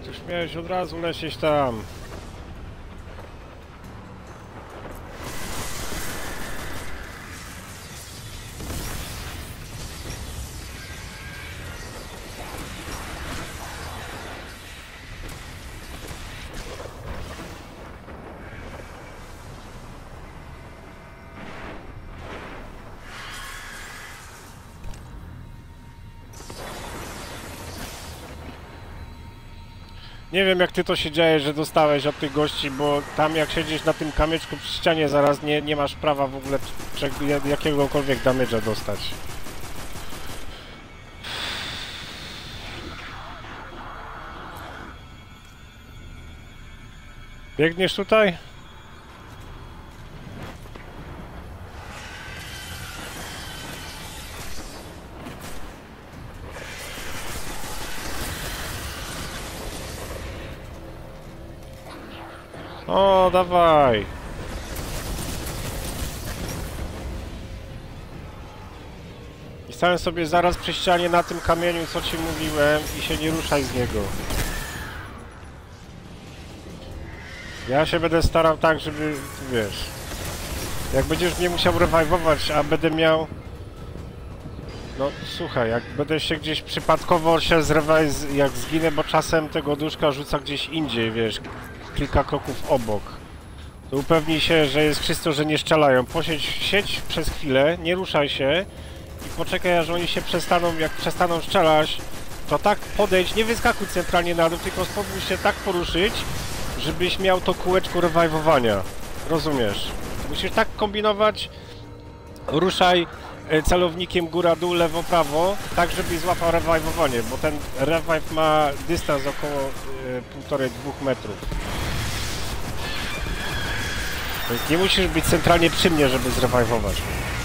Już miałeś od razu lecieć tam. Nie wiem, jak ty to się dzieje, że dostałeś od tych gości, bo tam jak siedzisz na tym kamyczku przy ścianie zaraz nie masz prawa w ogóle jakiegokolwiek damage'a dostać. Biegniesz tutaj? O, dawaj! I stałem sobie zaraz przy ścianie na tym kamieniu, co ci mówiłem, i się nie ruszaj z niego. Ja się będę starał tak, żeby, wiesz... Jak będziesz mnie musiał rewajwować, a będę miał... No, słuchaj, jak będę się gdzieś przypadkowo jak zginę, bo czasem tego duszka rzuca gdzieś indziej, wiesz, kilka kroków obok. To upewnij się, że jest czysto, że nie strzelają. Siedź przez chwilę, nie ruszaj się i poczekaj, aż oni się przestaną, jak przestaną strzelać, to tak podejdź, nie wyskakuj centralnie na dół, tylko spróbuj się tak poruszyć, żebyś miał to kółeczko rewajwowania. Rozumiesz? Musisz tak kombinować, ruszaj celownikiem góra-dół, lewo-prawo, tak żebyś złapał rewajwowanie, bo ten revive ma dystans około 1,5–2 metrów. Więc nie musisz być centralnie przy mnie, żeby zrewajwować.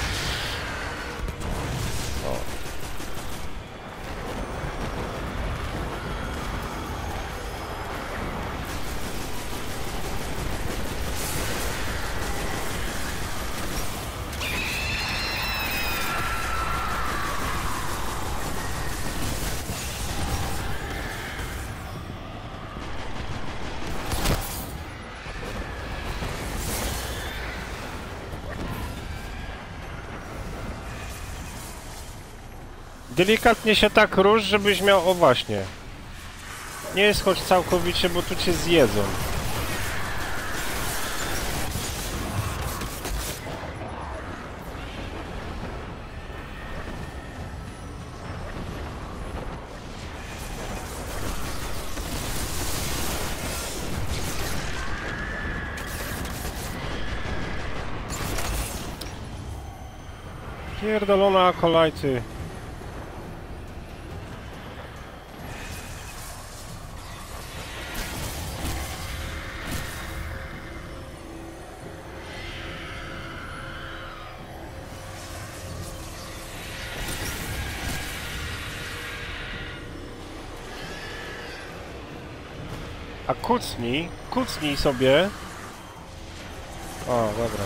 Delikatnie się tak rusz, żebyś miał... O właśnie. Nie schodź całkowicie, bo tu cię zjedzą. Pierdolona kolajty. A kucnij sobie. O, dobra.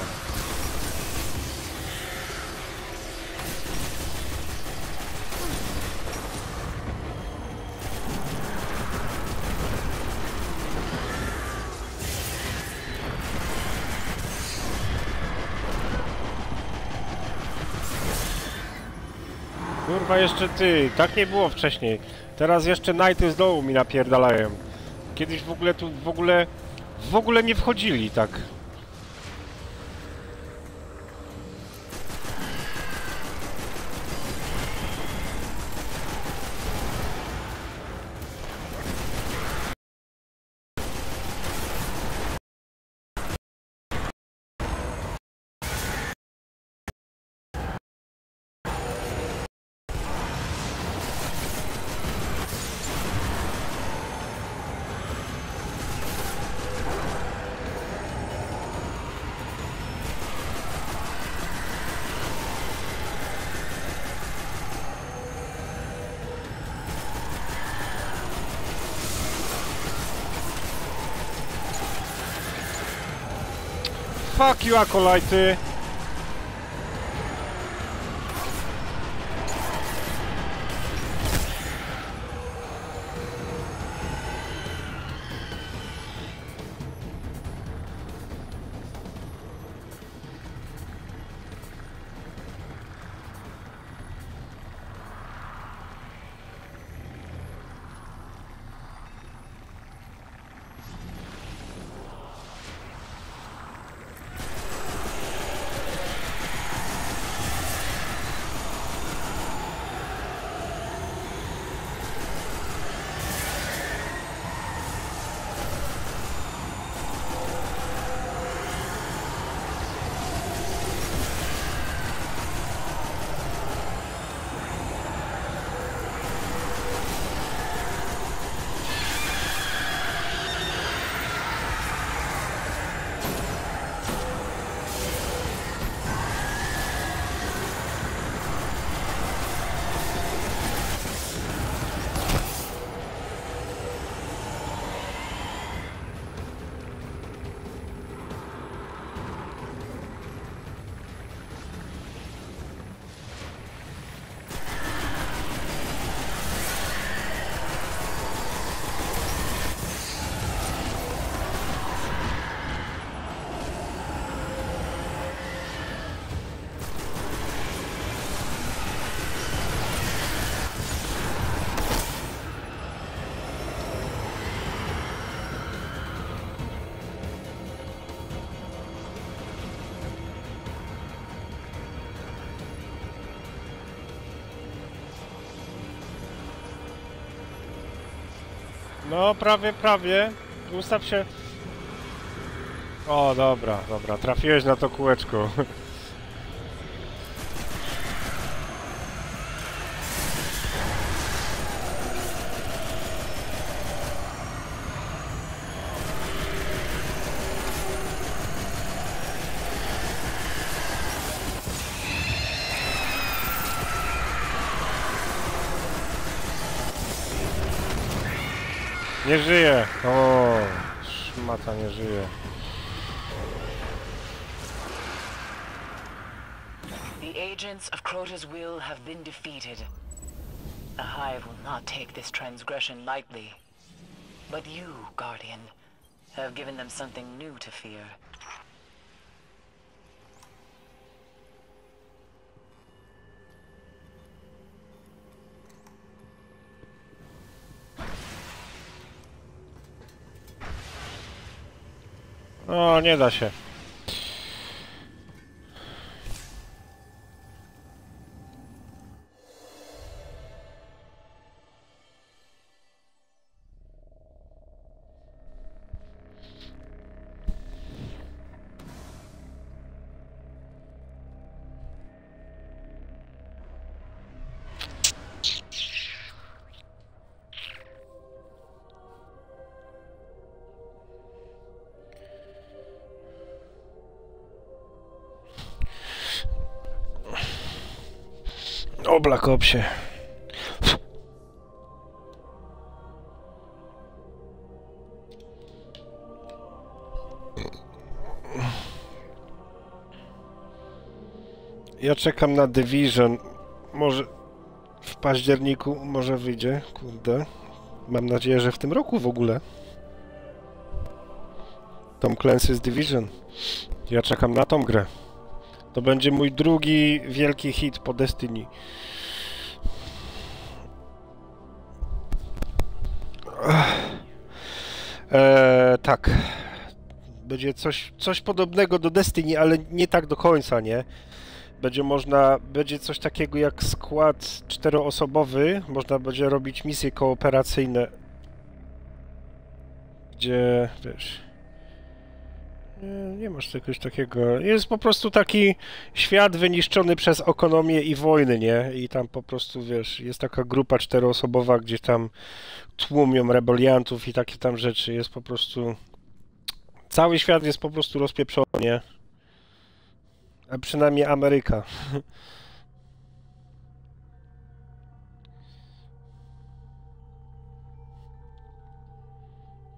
Kurwa, jeszcze ty, tak nie było wcześniej. Teraz jeszcze Knighty z dołu mi napierdalają. Kiedyś w ogóle tu w ogóle nie wchodzili, tak. Fuck you, akolajty! No, prawie, prawie. Ustaw się. O, dobra, dobra. Trafiłeś na to kółeczko. Nie żyje. O, szmata nie żyje. The agents of Crota's will have been defeated. The Hive will not take this transgression lightly. But you, Guardian, have given them something new to fear. O, nie da się. O, Black Opsie. Ja czekam na Division. Może w październiku może wyjdzie, kurde. Mam nadzieję, że w tym roku w ogóle. Tom Clancy's Division. Ja czekam na tą grę. To będzie mój drugi wielki hit po Destiny. Tak. Będzie coś podobnego do Destiny, ale nie tak do końca, nie? Będzie coś takiego jak skład 4-osobowy. Można będzie robić misje kooperacyjne. Gdzie, wiesz... Nie masz czegoś takiego. Jest po prostu taki świat wyniszczony przez ekonomię i wojny, nie? I tam po prostu, wiesz, jest taka grupa 4-osobowa, gdzie tam tłumią rebeliantów i takie tam rzeczy. Jest po prostu... Cały świat jest po prostu rozpieprzony, nie? A przynajmniej Ameryka.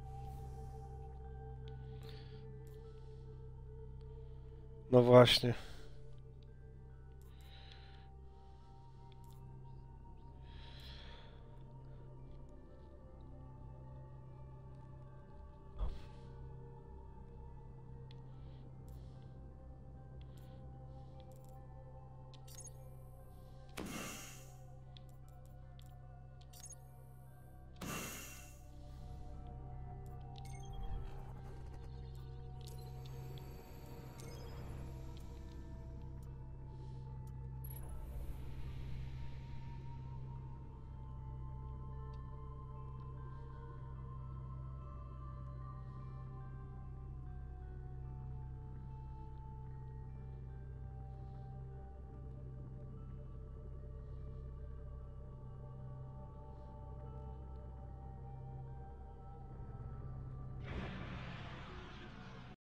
No właśnie.